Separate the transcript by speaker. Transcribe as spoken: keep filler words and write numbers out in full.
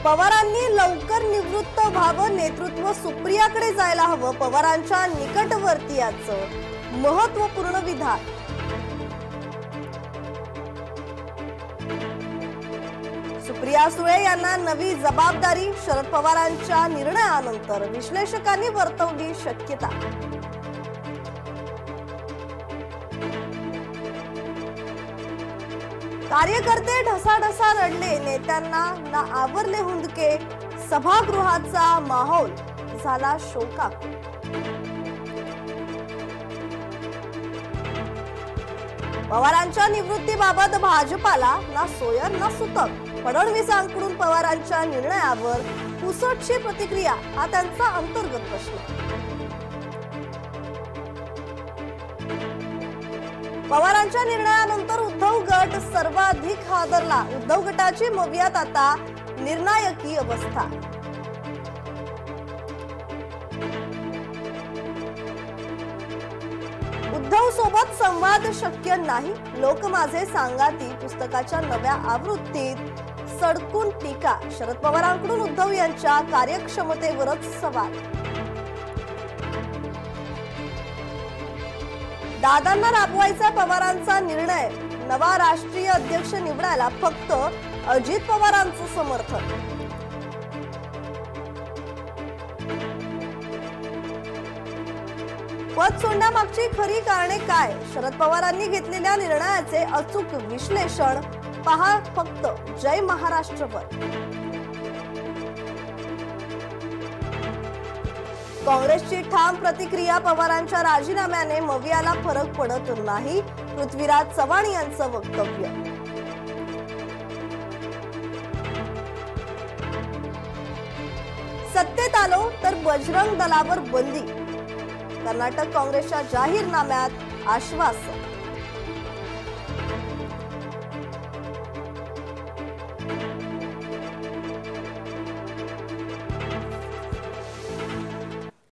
Speaker 1: पवारांनी लवकर निवृत्त व्हावं, नेतृत्व सुप्रियाकडे जायला हवं, पवारांच्या निकटवर्तीयाचं महत्त्वपूर्ण विधान। सुप्रिया सुळे यांना नवी जबाबदारी, शरद पवारांच्या निर्णयानंतर विश्लेषकांनी वर्तवली शक्यता। कार्यकर्ते ढसाढसा रडले, नेत्यांना ना आवरले हुंदके, सभागृहाचा माहोल झाला शोकाकुल। पवारांच्या निवृत्तीबाबत भाजपाला ना सोयर ना सुतक, फडणवीसांकडून पवारांच्या निर्णयावर पुसटशी प्रतिक्रिया, हा त्यांचा अंतर्गत प्रश्न। पवारांच्या निर्णयानंतर उद्धव गट सर्वाधिक हादरला, उद्धव गटाची मवियात आता निर्णायकी अवस्था। उद्धव सोबत संवाद शक्य नाही, लोक माझे सांगाती पुस्तकाच्या नव्या आवृत्तीत सडकून टीका, शरद पवारांकडून उद्धव यांच्या कार्यक्षमतेवरच सवाल। दादांना राबवायचा पवारांचा निर्णय, नवा राष्ट्रीय अध्यक्ष निवडायला फक्त अजित पवारांचं समर्थन। पद सोडण्यामागची खरी कारणे काय, शरद पवारांनी घेतलेल्या निर्णयाचे अचूक विश्लेषण पहा फक्त जय महाराष्ट्रवर। काँग्रेसची ठाम प्रतिक्रिया, पवारांच्या राजीनाम्याने मवियाला फरक पडत नाही, पृथ्वीराज चव्हाण यांचं वक्तव्य। सत्तेत आलो तर बजरंग दलावर बंदी, कर्नाटक काँग्रेसच्या जाहीरनाम्यात आश्वासन।